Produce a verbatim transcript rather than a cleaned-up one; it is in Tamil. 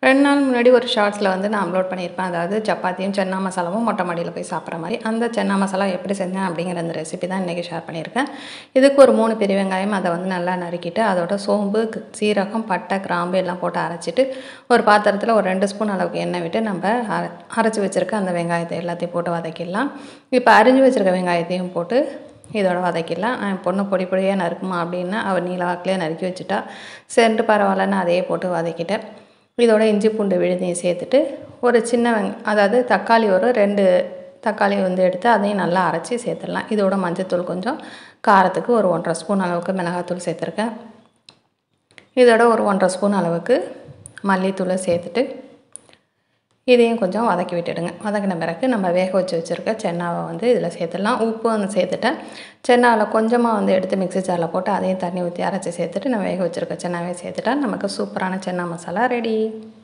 ரெண்டு நாள் முன்னாடி ஒரு ஷார்ட்ஸில் வந்து நான் அப்லோட் பண்ணியிருப்பேன். அதாவது சப்பாத்தியும் சென்னா மசாலாவும் மொட்டை மாடியில் போய் சாப்பிட்ற மாதிரி. அந்த சென்னா மசாலா எப்படி செஞ்சேன் அப்படிங்கிற அந்த ரெசிபி தான் இன்றைக்கி ஷேர் பண்ணியிருக்கேன். இதுக்கு ஒரு மூணு பெரிய வெங்காயம் அதை வந்து நல்லா நறுக்கிட்டு அதோட சோம்பு, சீரகம், பட்டை, கிராம்பு எல்லாம் போட்டு அரைச்சிட்டு ஒரு பாத்திரத்தில் ஒரு ரெண்டு ஸ்பூன் அளவுக்கு எண்ணெய் விட்டு நம்ம அரை அரைச்சி வச்சுருக்க அந்த வெங்காயத்தை எல்லாத்தையும் போட்டு வதக்கிடலாம். இப்போ அரிஞ்சு வச்சுருக்க வெங்காயத்தையும் போட்டு இதோட வதக்கிடலாம். என் பொண்ணு பொடி பொடியாக நறுக்குமா அப்படின்னா அவள் நீல வாக்கிலே நறுக்கி வச்சுட்டா. சரின்ட்டு பரவாயில்லன்னு அதையே போட்டு வதக்கிட்டேன். இதோட இஞ்சி பூண்டு விழுதையும் சேர்த்துட்டு ஒரு சின்ன வெங் அதாவது தக்காளி ஒரு ரெண்டு தக்காளி வந்து எடுத்து அதையும் நல்லா அரைச்சி சேர்த்துடலாம். இதோட மஞ்சத்தூள் கொஞ்சம், காரத்துக்கு ஒரு ஒன்றரை ஸ்பூன் அளவுக்கு மிளகாத்தூள் சேர்த்துருக்கேன். இதோட ஒரு ஒன்றரை ஸ்பூன் அளவுக்கு மல்லித்தூளை சேர்த்துட்டு இதையும் கொஞ்சம் வதக்கி விட்டுடுங்க. வதக்கின பிறகு நம்ம வேக வச்சு வச்சுருக்க சென்னாவை வந்து இதில் சேர்த்துடலாம். உப்பு வந்து சேர்த்துட்டேன். சென்னாவில் கொஞ்சமாக வந்து எடுத்து மிக்ஸி ஜாரில் போட்டு அதையும் தண்ணி ஊற்றி அரைச்சி சேர்த்துட்டு நான் வேக வச்சுருக்க சென்னாவே சேர்த்துட்டா நமக்கு சூப்பரான சென்னா மசாலா ரெடி.